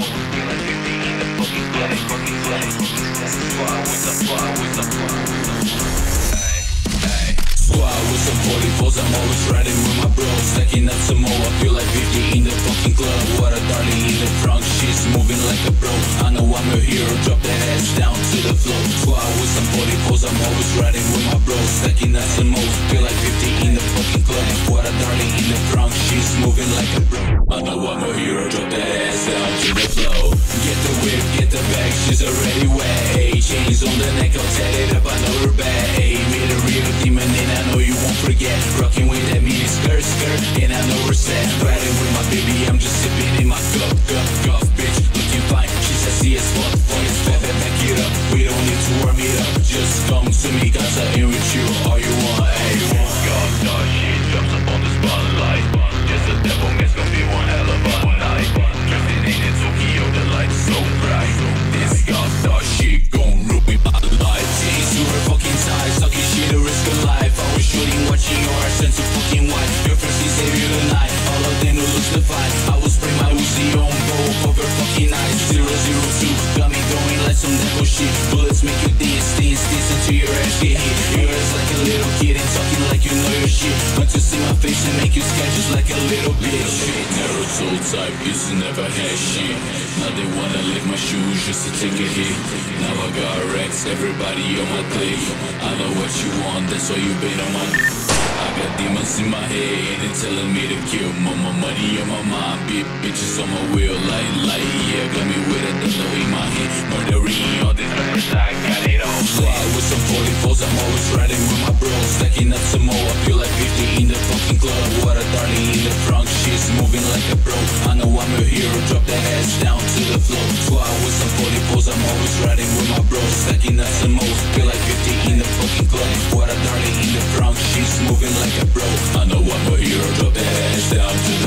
feel like 50 in the fucking club. Squad with the Squad with some 44s, I'm always riding with my bros. Stacking up some more, I feel like 50 in the fucking club. What a darling in the front, she's moving like a bro. I know I'm a hero, drop that ass down to the floor. Squad with some 44s, I'm always riding with my bros. Stacking up some more, feel like 50 in the fucking club. What a darling in the front, she's moving like a bro. I know I'm a hero, drop that ass down to the floor. Get the whip, get the bag, she's already wet. Chains on the neck, I'll set it up, I know her bad. Made a real demon and I know you won't forget. Rocking with that mini skirt, and I know we're set. Riding with my baby, I'm just sipping in my cup, bitch. Looking fine, she says see as fuck, back it up. We don't need to warm it up, just come to me, cause I ain't with you. All you want, God, dog shit drops up on the spotlight. Just a devil man's gonna be one hell of a night. Drifting in Tokyo, the lights so bright. This god dog shit gon' ruin my life. Chains to her fucking side, sucking shit to risk a life. I was shooting, watching your heart sent to fucking white. Your first is savior tonight, all of them will lose the fight. I will spray my Uzi on both of her fucking eyes. 002, got me going like some devil shit. Bullets make you dance until your ass get hit. Your ass like a little kid and talking like you know your shit. Want to see my face and make you scared just like a little bitch. Naruto type used to never had shit. Now they wanna lick my shoes just to take a hit. Now I got Rex, everybody on my clique. I know what you want, that's why you been on my. I got demons in my head and telling me to kill. More money on my mind, bitches on my wheel. Light, yeah, got me with a dollar in my hand. Murdering all these rappers, I got it all. Fly with some 44s, I'm always riding with my bros. Stacking up some more, I feel like 50 in the fucking club. What a darling in the front, she's moving like a bro. I know I'm a hero, drop that ass down to the floor. Fly with some 44s, I'm always riding with my bros. Stacking up some more, feel like 50 in the fucking club. What a darling in the front, she's moving like a bro. I know I'm a hero, drop that ass down to